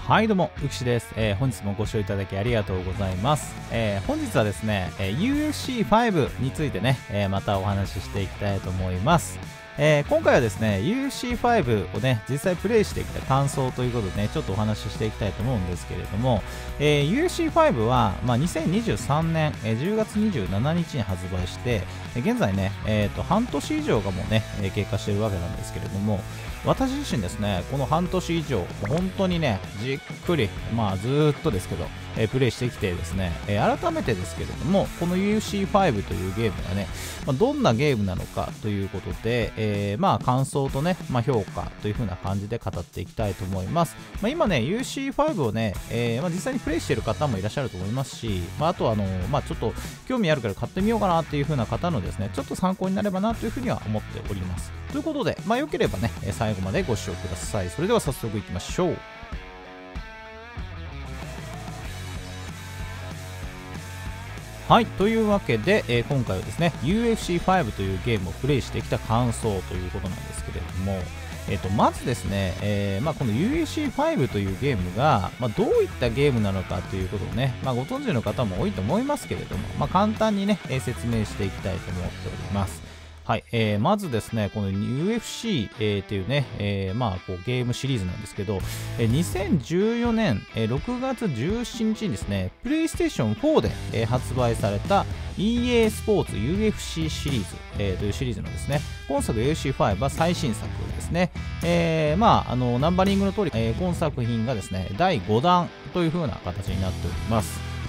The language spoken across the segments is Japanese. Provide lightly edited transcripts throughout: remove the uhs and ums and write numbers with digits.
はいどうも、うきしです。本日もご視聴いただきありがとうございます。本日はですね、UFC5 についてね、またお話ししていきたいと思います。今回はですね、UFC5 をね、実際プレイしてきた感想ということでね、ちょっとお話ししていきたいと思うんですけれども、UFC5 は、2023年、10月27日に発売して、現在ね、半年以上がもうね、経過しているわけなんですけれども、私自身ですね、この半年以上、本当にね、じっくり、ずーっとですけど、プレイしてきてですね、改めてですけれども、この UFC5 というゲームがね、どんなゲームなのかということで、感想とね、評価という風な感じで語っていきたいと思います。今ね、UFC5 をね、実際にプレイしている方もいらっしゃると思いますし、あとはちょっと興味あるから買ってみようかなっていう風な方のですね、ちょっと参考になればなという風には思っております。ということで、良ければね、最後までご視聴ください。それでは早速いきましょう。はい、というわけで、今回はですね、UFC5 というゲームをプレイしてきた感想ということなんですけれども、まずですね、この UFC5 というゲームが、どういったゲームなのかということをね、ご存知の方も多いと思いますけれども、簡単にね、説明していきたいと思っております。はい、まずですね、この UFC、っていうね、こうゲームシリーズなんですけど、2014年、6月17日にですね、プレイステーション4で、発売された EA スポーツ UFC シリーズ、というシリーズのですね、今作 UFC5 は最新作ですね。ナンバリングの通り、今作品がですね、第5弾という風な形になっております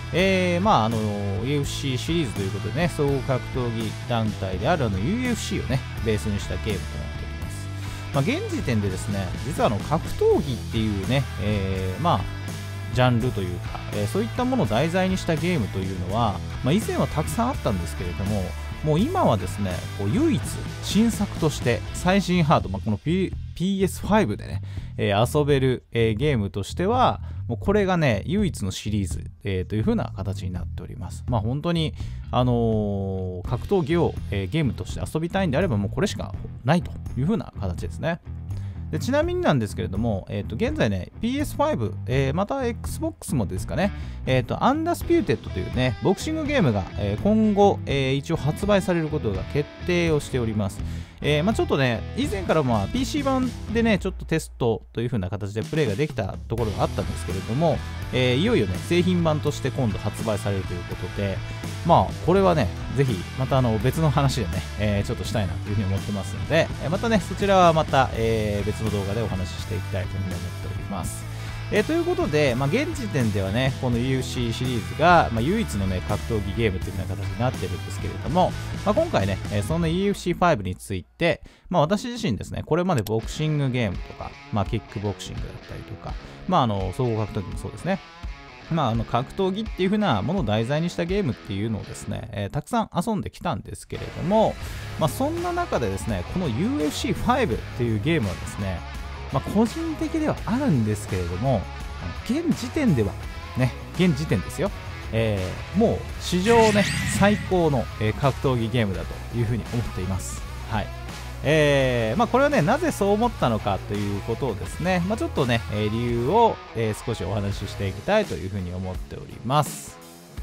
。UFC シリーズということでね、総合格闘技団体であるUFC をね、ベースにしたゲームとなっております。現時点でですね、実は格闘技っていうね、ジャンルというか、そういったものを題材にしたゲームというのは、以前はたくさんあったんですけれども、もう今はですね、こう唯一新作として最新ハード、この、PS5 でね、遊べる、ゲームとしては、もうこれがね、唯一のシリーズ、という風な形になっております。本当に、格闘技を、ゲームとして遊びたいんであれば、もうこれしかないという風な形ですね。でちなみになんですけれども、現在ね、PS5、また Xbox もですかね、アンダースピューテッドというね、ボクシングゲームが、今後、一応発売されることが決定をしております。ちょっとね、以前からPC 版でね、ちょっとテストという風な形でプレイができたところがあったんですけれども、いよいよね、製品版として今度発売されるということで、これはね、ぜひ、また別の話でね、ちょっとしたいなという風に思ってますので、またね、そちらはまた、別の動画でお話ししていきたいという風に思っております。ということで、現時点ではね、この UFC シリーズが、唯一のね、格闘技ゲームというような形になっているんですけれども、今回ね、その UFC5 について、私自身ですね、これまでボクシングゲームとか、キックボクシングだったりとか、総合格闘技もそうですね。格闘技っていう風なものを題材にしたゲームっていうのをですね、たくさん遊んできたんですけれども、そんな中でですね、この UFC5 っていうゲームはですね、個人的ではあるんですけれども、現時点ではね、現時点ですよ、もう史上ね最高の、格闘技ゲームだというふうに思っています。はい。これはね、なぜそう思ったのかということをですね、ちょっとね、理由を、少しお話ししていきたいというふうに思っております。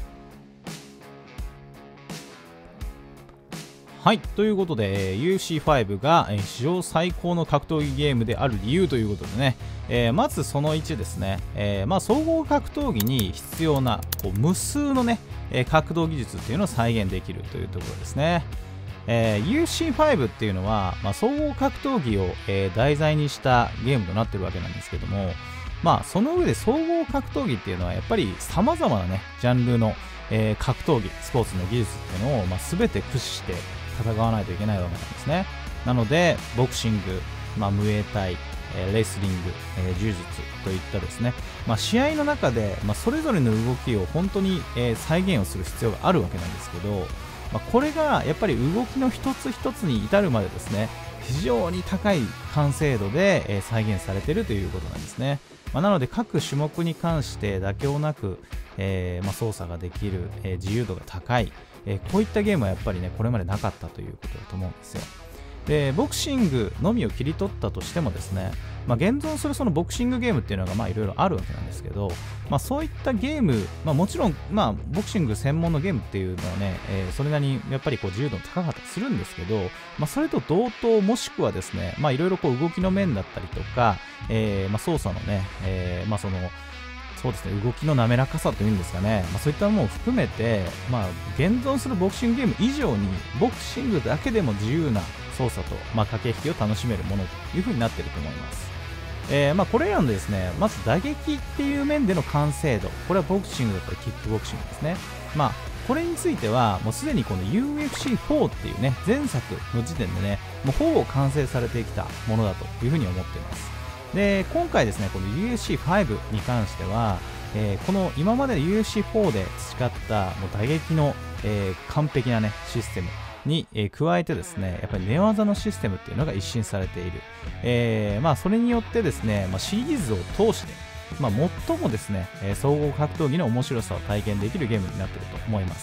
はい、ということで、UFC5 が、史上最高の格闘技ゲームである理由ということでね、まずその1ですね、総合格闘技に必要なこう無数のね、格闘技術っていうのを再現できるというところですね。UFC5 っていうのは、総合格闘技を、題材にしたゲームとなっているわけなんですけども、その上で総合格闘技っていうのはやっぱり様々なね、ジャンルの、格闘技、スポーツの技術っていうのを、全て駆使して戦わないといけないわけなんですね。なので、ボクシング、ムエタイ、レスリング、柔術といったですね、試合の中で、それぞれの動きを本当に、再現をする必要があるわけなんですけど、これがやっぱり動きの一つ一つに至るまでですね、非常に高い完成度で、再現されているということなんですね。なので各種目に関して妥協なく、操作ができる、自由度が高い、こういったゲームはやっぱりねこれまでなかったということだと思うんですよ。 でボクシングのみを切り取ったとしてもですね、現存するそのボクシングゲームっていうのがいろいろあるわけなんですけど、そういったゲーム、もちろん、ボクシング専門のゲームっていうのはね、それなりにやっぱり自由度高かったりするんですけど、それと同等もしくはですね、いろいろ動きの面だったりとか、操作のね、そうですね、動きの滑らかさというんですかね、そういったものを含めて、現存するボクシングゲーム以上にボクシングだけでも自由な操作と、駆け引きを楽しめるものという風になっていると思います。これらのですね、まず打撃っていう面での完成度、これはボクシングだったりキックボクシングですね。これについてはもうすでにこの UFC4 っていうね前作の時点でねもうほぼ完成されてきたものだというふうに思っています。で今回ですねこの UFC5 に関しては、この今までの UFC4 で培ったもう打撃の、完璧なねシステムに、加えてですねやっぱり寝技のシステムっていうのが一新されている、それによってですね、シリーズを通して最もですね、総合格闘技の面白さを体験できるゲームになっていると思います。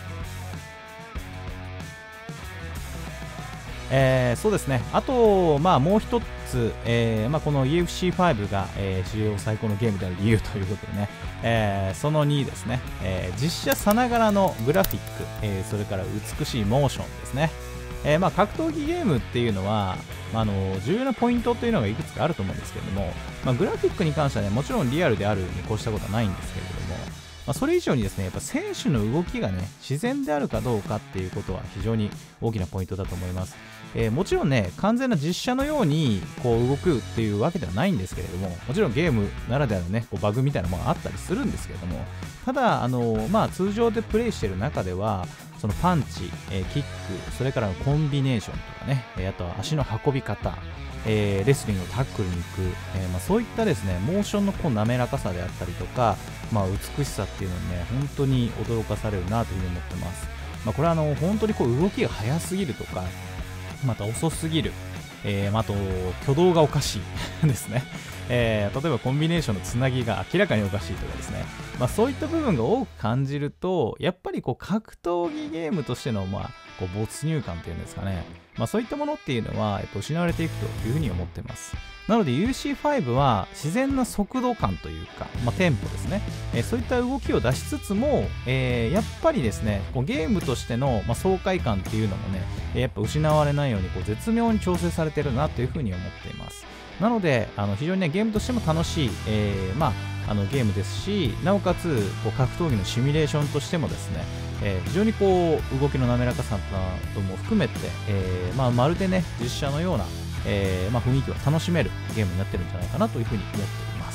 そうですね、あと、もう一つ、この UFC5 が、史上最高のゲームである理由ということでね、その2ですね、実写さながらのグラフィック、それから美しいモーションですね。格闘技ゲームっていうのは、重要なポイントというのがいくつかあると思うんですけれども、グラフィックに関してはね、もちろんリアルであるに越したことはないんですけれども、それ以上にですね、やっぱ選手の動きがね、自然であるかどうかっていうことは非常に大きなポイントだと思います。もちろんね、完全な実写のように動くっていうわけではないんですけれども、もちろんゲームならではのね、バグみたいなものがあったりするんですけれども、ただ、通常でプレイしている中では、そのパンチ、キック、それからコンビネーションとかね、あとは足の運び方、レスリングのタックルに行く、そういったですね、モーションの滑らかさであったりとか、美しさっていうのにね、本当に驚かされるなというふうに思ってます。これは本当に動きが速すぎるとか、また遅すぎる、あと挙動がおかしいですね。例えばコンビネーションのつなぎが明らかにおかしいとかですね、そういった部分が多く感じるとやっぱり格闘技ゲームとしての没入感っていうんですかね、そういったものっていうのはやっぱ失われていくというふうに思っています。なので UC5 は自然な速度感というか、テンポですね、そういった動きを出しつつも、やっぱりですねゲームとしての、爽快感っていうのもねやっぱ失われないように絶妙に調整されてるなというふうに思っています。なので非常にねゲームとしても楽しい、ゲームですし、なおかつ格闘技のシミュレーションとしてもですね、非常に動きの滑らかさなども含めて、まるでね実写のような、雰囲気を楽しめるゲームになってるんじゃないかなというふうに思っています。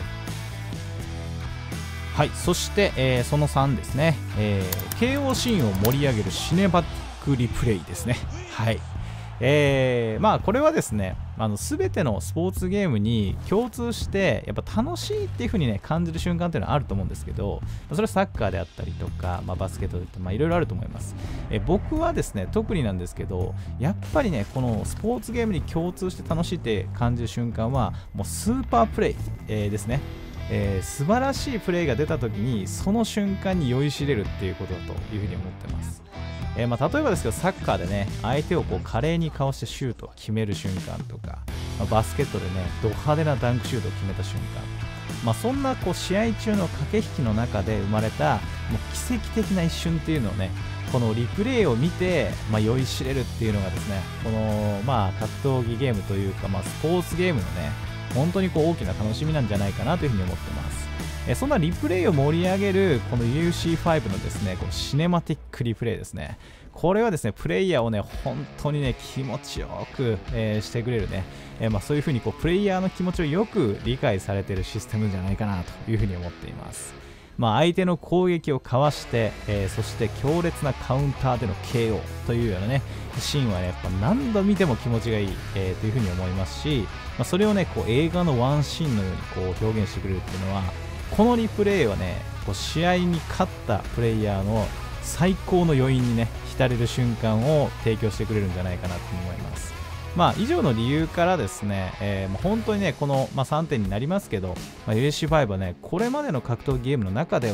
はい、そして、その3ですね、KO シーンを盛り上げるシネマティックリプレイですね。はい、これはですね全てのスポーツゲームに共通してやっぱ楽しいっていう風にね感じる瞬間っていうのはあると思うんですけど、それはサッカーであったりとか、バスケットであったりいろいろあると思います。僕はですね特になんですけどやっぱりねこのスポーツゲームに共通して楽しいって感じる瞬間はもうスーパープレイ、ですね。素晴らしいプレーが出た時にその瞬間に酔いしれるっていうことだというふうに思ってます。例えばですけどサッカーでね相手を華麗にかわしてシュートを決める瞬間とか、バスケットでねド派手なダンクシュートを決めた瞬間、そんな試合中の駆け引きの中で生まれたもう奇跡的な一瞬っていうのをねこのリプレイを見て、酔いしれるっていうのがですねこの格闘技ゲームというか、スポーツゲームのね本当に大きな楽しみなんじゃないかなというふうに思ってます。そんなリプレイを盛り上げるこの UFC5 のですねシネマティックリプレイですね。これはですねプレイヤーをね本当にね気持ちよく、してくれるね、そういう風にプレイヤーの気持ちをよく理解されているシステムじゃないかなという風に思っています。相手の攻撃をかわして、そして強烈なカウンターでの KO というようなねシーンは、ね、やっぱ何度見ても気持ちがいい、という風に思いますし、それをね映画のワンシーンのように表現してくれるっていうのはこのリプレイはね試合に勝ったプレイヤーの最高の余韻にね浸れる瞬間を提供してくれるんじゃないかなと思います。以上の理由からですね、本当にねこの、3点になりますけど、UFC5 はねこれまでの格闘ゲームの中では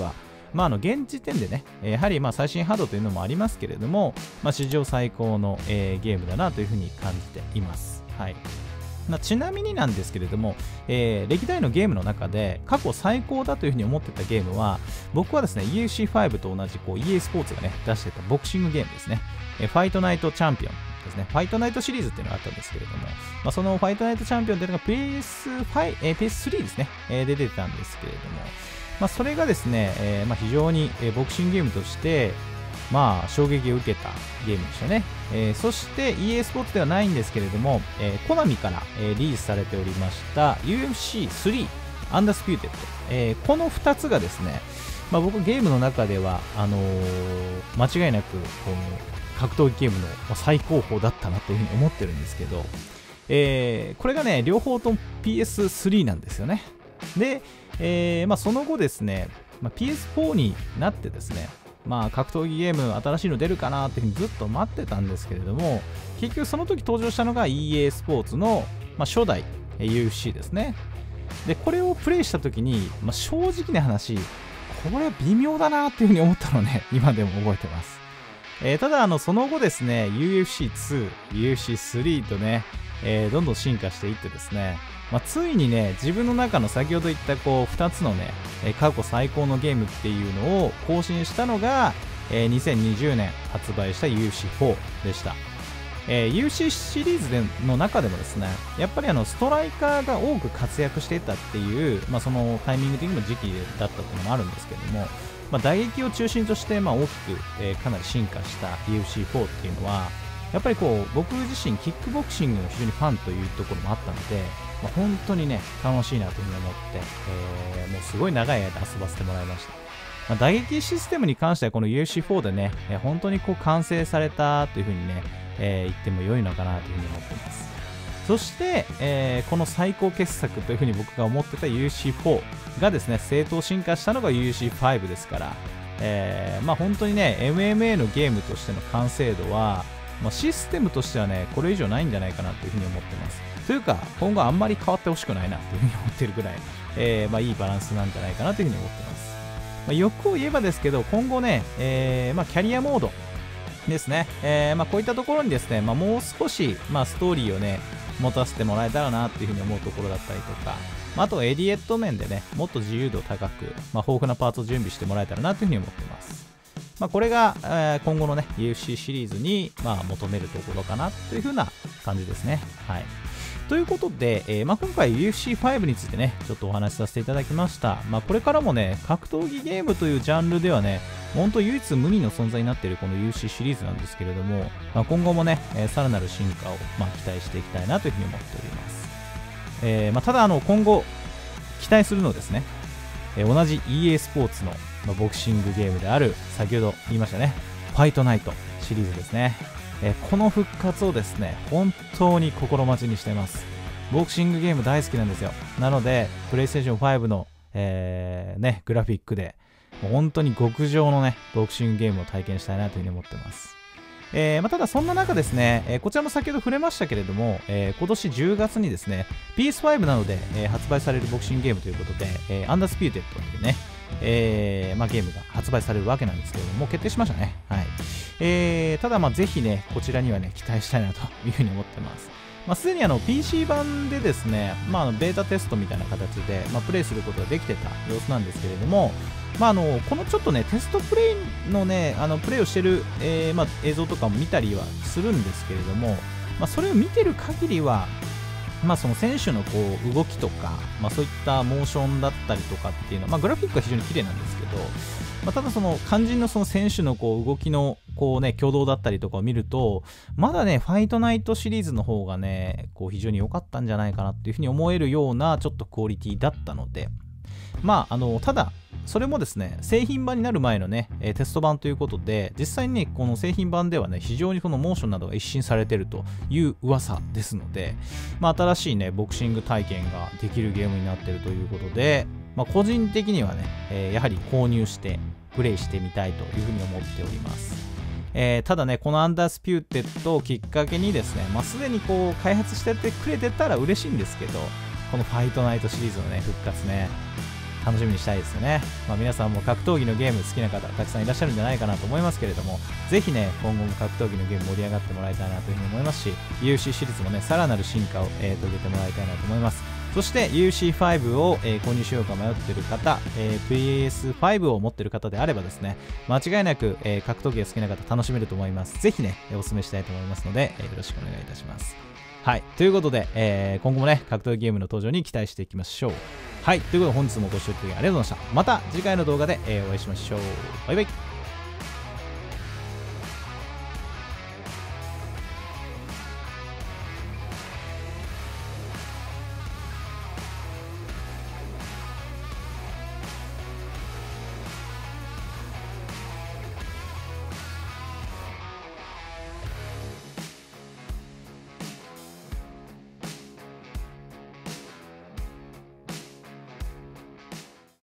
現時点でね、やはり最新ハードというのもありますけれども、史上最高の、ゲームだなというふうに感じています。はい。ちなみになんですけれども、歴代のゲームの中で過去最高だというふうに思ってたゲームは、僕はですね、UFC5 と同じEA スポーツがね、出してたボクシングゲームですね。ファイトナイトチャンピオンですね。ファイトナイトシリーズっていうのがあったんですけれども、そのファイトナイトチャンピオンっていうのが PS3 ですね、で出てたんですけれども、それがですね、非常にボクシングゲームとして、衝撃を受けたゲームでしたね。そして EA スポーツではないんですけれども、コナミから、リリースされておりました UFC3 アンダースピューテッド、この2つがですね、僕ゲームの中では間違いなくこの格闘技ゲームの最高峰だったなというふうに思ってるんですけど、これがね両方とも PS3 なんですよね。で、その後ですね、PS4 になってですね、格闘技ゲーム新しいの出るかなっていうふうにずっと待ってたんですけれども、結局その時登場したのが EA スポーツの、初代 UFC ですね。でこれをプレイした時に、正直な話これは微妙だなっていうふうに思ったのをね今でも覚えてます。ただその後ですね UFC2、UFC3 とね、どんどん進化していってですね、ついにね自分の中の先ほど言った2つのね過去最高のゲームっていうのを更新したのが、2020年発売した UFC4 でした。UC シリーズの中でもですね、やっぱりストライカーが多く活躍していたっていう、そのタイミング的にも時期だったっていうのもあるんですけども、打撃を中心として、大きく、かなり進化した UFC4 っていうのは、やっぱり僕自身キックボクシングの非常にファンというところもあったので、本当にね楽しいなというふうに思って、もうすごい長い間遊ばせてもらいました。打撃システムに関してはこの UFC4 でね、本当に完成されたというふうにね、言っても良いのかなというふうに思っています。そして、この最高傑作というふうに僕が思ってた UFC4 がですね正当進化したのが UFC5 ですから、本当にね MMA のゲームとしての完成度は、システムとしてはねこれ以上ないんじゃないかなというふうに思ってます。というか今後あんまり変わってほしくないなというふうに思ってるぐらい、いいバランスなんじゃないかなというふうに思ってます。欲を言えばですけど今後ね、キャリアモードですね、こういったところにですね、もう少し、ストーリーをね持たせてもらえたらなというふうに思うところだったりとか、あとはエディエット面でねもっと自由度高く、豊富なパーツを準備してもらえたらなというふうに思ってます。これが、今後のね UFC シリーズに、求めるところかなというふうな感じですね。はい。ということで、今回 UFC5 についてねちょっとお話しさせていただきました。これからもね格闘技ゲームというジャンルではね本当唯一無二の存在になっているこの UFC シリーズなんですけれども、今後もね、さらなる進化を、期待していきたいなというふうに思っております。ただ今後期待するのですね、同じ EA スポーツの、ボクシングゲームである先ほど言いましたねファイトナイトシリーズですね。この復活をですね本当に心待ちにしています。ボクシングゲーム大好きなんですよ。なのでプレイステーション5の、グラフィックでもう本当に極上のねボクシングゲームを体験したいなというふうに思ってます。ただそんな中ですね、こちらも先ほど触れましたけれども、今年10月にですね PS5 などで、発売されるボクシングゲームということで、アンダースピューテッドというね、ゲームが発売されるわけなんですけれども、決定しましたね。はい。ただぜひねこちらにはね期待したいなというふうに思ってます。すでにPC 版でですね、ベータテストみたいな形で、プレイすることができてた様子なんですけれども、このちょっとねテストプレイのねプレイをしてる、映像とかも見たりはするんですけれども、それを見てる限りはその選手の動きとか、そういったモーションだったりとかっていうのは、グラフィックは非常に綺麗なんですけど、ただその肝心のその選手の動きの挙動だったりとかを見ると、まだねファイトナイトシリーズの方がね非常に良かったんじゃないかなっていうふうに思えるようなちょっとクオリティだったので、ただそれもですね製品版になる前のねテスト版ということで、実際にねこの製品版ではね非常にこのモーションなどが一新されているという噂ですので、新しいねボクシング体験ができるゲームになっているということで、個人的にはね、やはり購入してプレイしてみたいというふうに思っております。ただねこのアンダースピューテッドをきっかけにですね、すでに開発してってくれてたら嬉しいんですけど、このファイトナイトシリーズのね復活ね、 楽しみにしたいですよね。皆さんも格闘技のゲーム好きな方たくさんいらっしゃるんじゃないかなと思いますけれども、ぜひね今後も格闘技のゲーム盛り上がってもらいたいなというふうに思いますし、 UFC シリーズもねさらなる進化を、遂げてもらいたいなと思います。そして UFC5 を、購入しようか迷っている方、PS5 を持っている方であればですね、間違いなく、格闘技が好きな方楽しめると思います。ぜひねお勧めしたいと思いますので、よろしくお願いいたします。はい、ということで、今後もね格闘技ゲームの登場に期待していきましょう。はい、ということで本日もご視聴いただきありがとうございました。また次回の動画で、お会いしましょう。バイバイ。